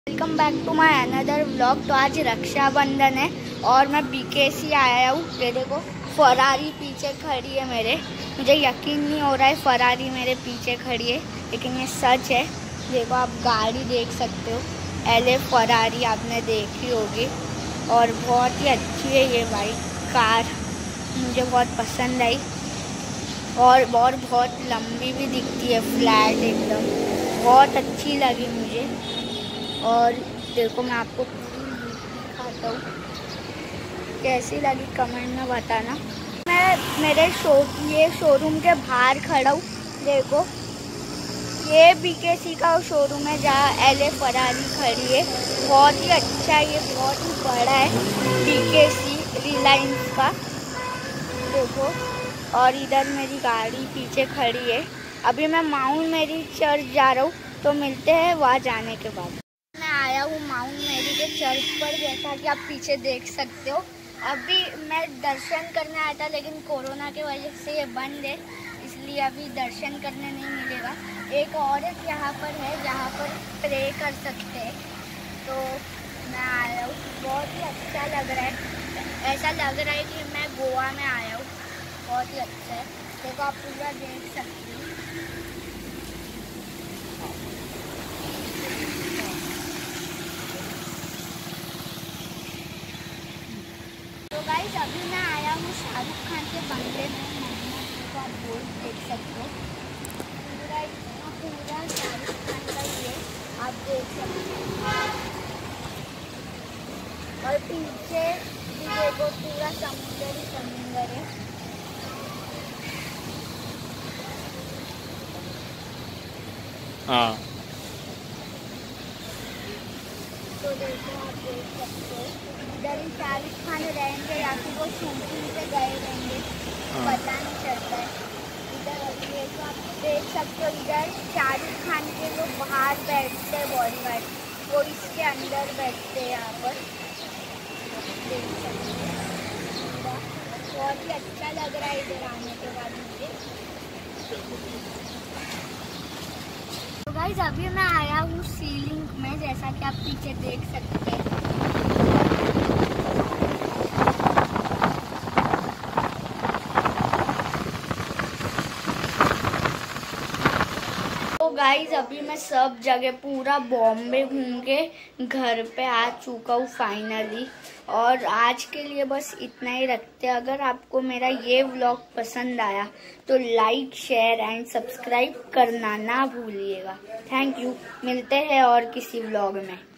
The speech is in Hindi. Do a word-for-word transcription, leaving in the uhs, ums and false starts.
Welcome back to my another vlog. तो आज रक्षाबंधन है और मैं बीकेसी आया हूँ। ये देखो फरारी पीछे खड़ी है मेरे। मुझे यकीन नहीं हो रहा है फरारी मेरे पीछे खड़ी है, लेकिन ये सच है। देखो आप गाड़ी देख सकते हो, एल फरारी आपने देखी होगी और बहुत ही अच्छी है ये बाइक कार, मुझे बहुत पसंद आई और बहुत बहुत लंबी भी दिखती है, फ्लैट एकदम, बहुत अच्छी लगी मुझे। और देखो मैं आपको पूरी दिखाता हूँ, कैसी लगी कमेंट में बताना। मैं मेरे शो ये शोरूम के बाहर खड़ा हूँ। देखो ये बीकेसी का शोरूम है जहाँ एल फरारी खड़ी है। बहुत ही अच्छा है, ये बहुत ही बड़ा है बीकेसी रिलायंस का। देखो और इधर मेरी गाड़ी पीछे खड़ी है। अभी मैं माउंट मेरी चर्च जा रहा हूँ, तो मिलते हैं वहाँ जाने के बाद। मैं आया हूँ माउंट मेरी के चर्च पर, जैसा कि आप पीछे देख सकते हो। अभी मैं दर्शन करने आया था, लेकिन कोरोना की वजह से ये बंद है, इसलिए अभी दर्शन करने नहीं मिलेगा। एक औरत यहाँ पर है जहाँ पर प्रे कर सकते हैं, तो मैं आया हूँ। बहुत ही अच्छा लग रहा है, ऐसा लग रहा है कि मैं गोवा में आया हूँ। बहुत ही अच्छा है, देखो आप पूरा देख सकते हो। तो गाइस अभी मैं आया हूँ शाहरुख खान के बंगले में, तो आप बोर्ड देख सकते हो। पूरा इतना पूरा शाहरुख खान का ही है, आप देख सकते हो। और पीछे भी देखो पूरा समुद्र ही समुद्र है। हाँ तो देखो आप देख सकते हो, इधर ही शाहरुख खान रहेंगे या फिर वो शूटिंग पे गए रहेंगे, पता नहीं चलता है। इधर अभी देखो आप देख सकते हो, इधर शाहरुख खान के जो बाहर बैठते हैं बॉडीगार्ड, वो इसके अंदर बैठते हैं यहाँ पर, देख सकते हो। बहुत ही अच्छा लग रहा है इधर आने के बाद मुझे। तो गाइस अभी मैं आया हूँ सीलिंग में, जैसा कि आप पीछे देख सकते हैं। तो गाइस अभी मैं सब जगह पूरा बॉम्बे घूम के घर पे आ चुका हूँ फाइनली, और आज के लिए बस इतना ही रखते हैं। अगर आपको मेरा ये व्लॉग पसंद आया तो लाइक शेयर एंड सब्सक्राइब करना ना भूलिएगा। थैंक यू, मिलते हैं और किसी व्लॉग में।